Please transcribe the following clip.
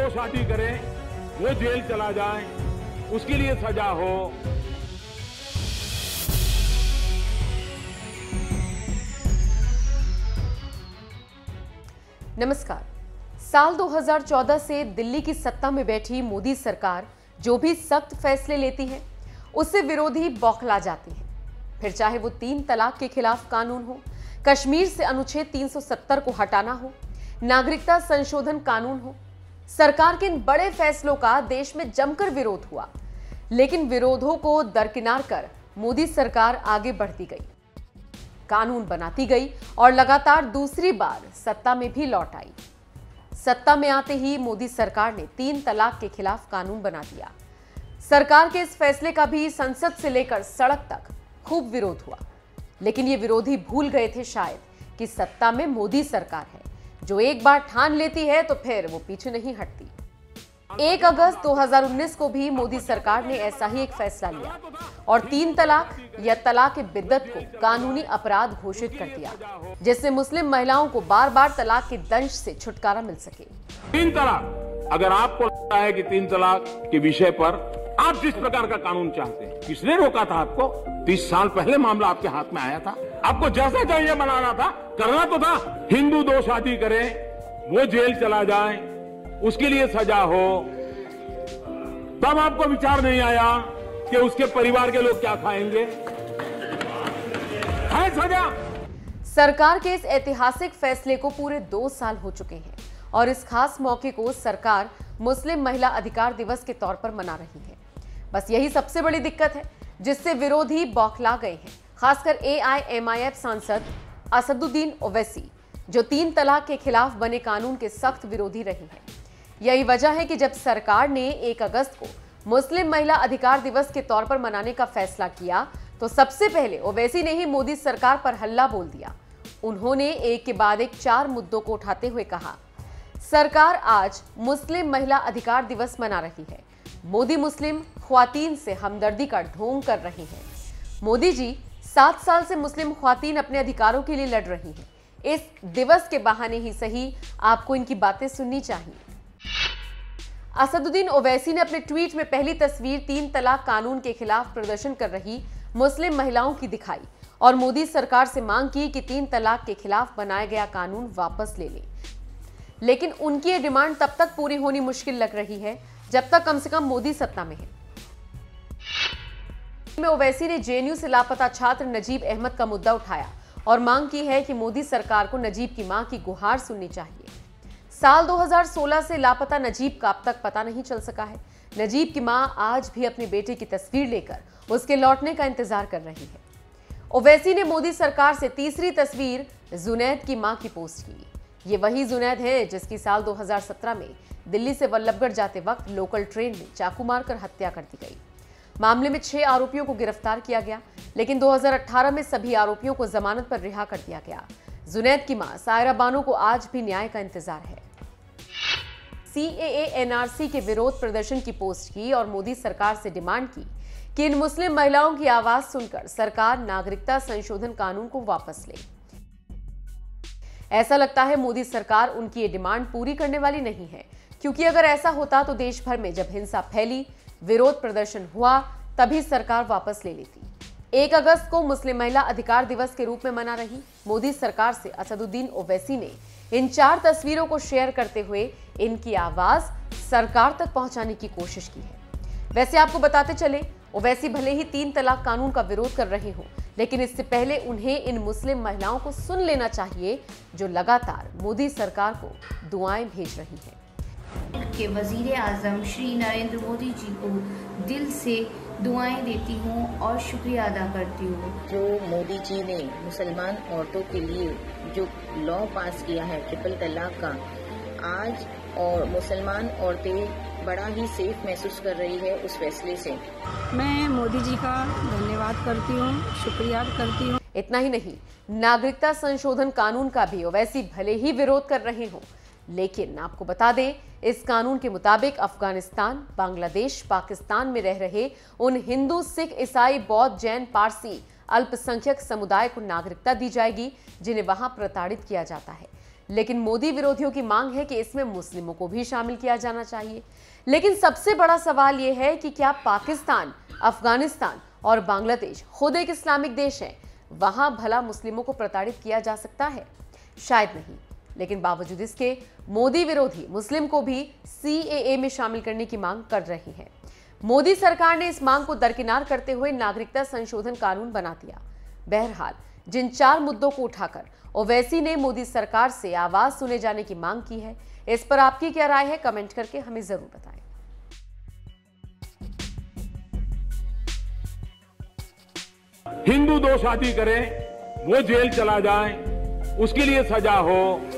दो शादी करे, वो जेल चला जाए, उसके लिए सजा हो। नमस्कार। साल 2014 से दिल्ली की सत्ता में बैठी मोदी सरकार जो भी सख्त फैसले लेती है उससे विरोधी बौखला जाते हैं। फिर चाहे वो 3 तलाक के खिलाफ कानून हो, कश्मीर से अनुच्छेद 370 को हटाना हो, नागरिकता संशोधन कानून हो, सरकार के इन बड़े फैसलों का देश में जमकर विरोध हुआ। लेकिन विरोधों को दरकिनार कर मोदी सरकार आगे बढ़ती गई, कानून बनाती गई और लगातार दूसरी बार सत्ता में भी लौट आई। सत्ता में आते ही मोदी सरकार ने 3 तलाक के खिलाफ कानून बना दिया। सरकार के इस फैसले का भी संसद से लेकर सड़क तक खूब विरोध हुआ, लेकिन ये विरोधी भूल गए थे शायद कि सत्ता में मोदी सरकार है जो एक बार ठान लेती है तो फिर वो पीछे नहीं हटती। 1 अगस्त 2019 को भी मोदी सरकार ने ऐसा ही एक फैसला लिया और 3 तलाक या तलाक बिद्दत को कानूनी अपराध घोषित कर दिया, जिससे मुस्लिम महिलाओं को बार-बार तलाक के दंश से छुटकारा मिल सके। 3 तलाक, अगर आपको लगता है कि 3 तलाक के विषय पर आप जिस प्रकार का कानून चाहते हैं, किसने रोका था आपको? 30 साल पहले मामला आपके हाथ में आया था, आपको जैसा चाहिए बनाना था, करना तो था। हिंदू 2 शादी करे, वो जेल चला जाए, उसके लिए सजा हो, तब आपको विचार नहीं आया कि उसके परिवार के लोग क्या खाएंगे? है सजा। सरकार के इस ऐतिहासिक फैसले को पूरे 2 साल हो चुके हैं और इस खास मौके को सरकार मुस्लिम महिला अधिकार दिवस के तौर पर मना रही है। बस यही सबसे बड़ी दिक्कत है जिससे विरोधी बौखला गए हैं, खासकर AIMIF सांसद असदुद्दीन ओवैसी, जो 3 तलाक के खिलाफ बने कानून के सख्त विरोधी रही हैं। यही वजह है कि जब सरकार ने 1 अगस्त को मुस्लिम महिला अधिकार दिवस के तौर पर मनाने का फैसला किया तो सबसे पहले ओवैसी ने ही मोदी सरकार पर हल्ला बोल दिया। उन्होंने एक के बाद एक 4 मुद्दों को उठाते हुए कहा, सरकार आज मुस्लिम महिला अधिकार दिवस मना रही है, मोदी मुस्लिम ख्वातीन से हमदर्दी का ढोंग कर रही हैं। मोदी जी 7 साल से मुस्लिम ख्वातीन अपने अधिकारों के लिए लड़ रही हैं, इस दिवस के बहाने ही सही आपको इनकी बातें सुननी चाहिए। असदुद्दीन ओवैसी ने अपने ट्वीट में पहली तस्वीर 3 तलाक कानून के खिलाफ प्रदर्शन कर रही मुस्लिम महिलाओं की दिखाई और मोदी सरकार से मांग की कि 3 तलाक के खिलाफ बनाया गया कानून वापस ले ले। लेकिन उनकी ये डिमांड तब तक पूरी होनी मुश्किल लग रही है जब तक कम से कम मोदी सत्ता में है। ओवैसी ने JNU से लापता छात्र नजीब अहमद का मुद्दा उठाया और मांग की है कि मोदी सरकार को नजीब की मां की गुहार सुननी चाहिए। साल 2016 से लापता नजीब का अब तक पता नहीं चल सका है। नजीब की मां आज भी अपने बेटे की तस्वीर लेकर उसके लौटने का इंतजार कर रही है। ओवैसी ने मोदी सरकार से तीसरी तस्वीर जुनैद की मां की पोस्ट की। ये वही जुनैद है जिसकी साल 2017 में दिल्ली से वल्लभगढ़ जाते वक्त लोकल ट्रेन में चाकू मारकर हत्या कर दी गई। मामले में 6 आरोपियों को गिरफ्तार किया गया, लेकिन 2018 में सभी आरोपियों को जमानत पर रिहा कर दिया गया। जुनैद की मां सायरा बानो को आज भी न्याय का इंतजार है। CAA NRC के विरोध प्रदर्शन की पोस्ट की और मोदी सरकार से डिमांड की कि इन मुस्लिम महिलाओं की आवाज सुनकर सरकार नागरिकता संशोधन कानून को वापस ले। ऐसा लगता है मोदी सरकार उनकी ये डिमांड पूरी करने वाली नहीं है, क्योंकि अगर ऐसा होता तो देश भर में जब हिंसा फैली, विरोध प्रदर्शन हुआ, तभी सरकार वापस ले लेती। 1 अगस्त को मुस्लिम महिला अधिकार दिवस के रूप में मना रही मोदी सरकार से असदुद्दीन ओवैसी ने इन 4 तस्वीरों को शेयर करते हुए इनकी आवाज सरकार तक पहुंचाने की कोशिश की है। वैसे आपको बताते चले, ओवैसी भले ही 3 तलाक कानून का विरोध कर रहे हों, लेकिन इससे पहले उन्हें इन मुस्लिम महिलाओं को सुन लेना चाहिए जो लगातार मोदी सरकार को दुआएं भेज रही हैं। के वजीर आज़म श्री नरेंद्र मोदी जी को दिल से दुआएं देती हूँ और शुक्रिया अदा करती हूँ। जो मोदी जी ने मुसलमान औरतों के लिए जो लॉ पास किया है ट्रिपल तलाक का, आज और मुसलमान औरतें बड़ा ही सेफ महसूस कर रही है उस फैसले से। मैं मोदी जी का धन्यवाद करती हूँ, शुक्रिया करती हूँ। इतना ही नहीं, नागरिकता संशोधन कानून का भी ओवैसी भले ही विरोध कर रहे हों, लेकिन आपको बता दें, इस कानून के मुताबिक अफगानिस्तान, बांग्लादेश, पाकिस्तान में रह रहे उन हिंदू, सिख, ईसाई, बौद्ध, जैन, पारसी अल्पसंख्यक समुदाय को नागरिकता दी जाएगी जिन्हें वहां प्रताड़ित किया जाता है। लेकिन मोदी विरोधियों की मांग है कि इसमें मुस्लिमों को भी शामिल किया जाना चाहिए। लेकिन सबसे बड़ा सवाल यह है कि क्या पाकिस्तान, अफगानिस्तान और बांग्लादेश खुद एक इस्लामिक देश है, वहां भला मुस्लिमों को प्रताड़ित किया जा सकता है? शायद नहीं। लेकिन बावजूद इसके मोदी विरोधी मुस्लिम को भी CAA में शामिल करने की मांग कर रही है। मोदी सरकार ने इस मांग को दरकिनार करते हुए नागरिकता संशोधन कानून बना दिया। बहरहाल, जिन 4 मुद्दों को उठाकर ओवैसी ने मोदी सरकार से आवाज सुने जाने की मांग की है, इस पर आपकी क्या राय है? कमेंट करके हमें जरूर बताएं। हिंदू 2 शादी करे, वो जेल चला जाए, उसके लिए सजा हो,